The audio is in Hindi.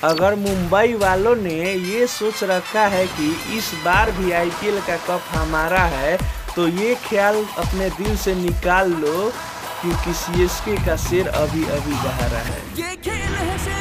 अगर मुंबई वालों ने ये सोच रखा है कि इस बार भी आईपीएल का कप हमारा है, तो ये ख्याल अपने दिल से निकाल लो, क्योंकि सीएसके का शेर अभी अभी गा रहा है। ये खेल है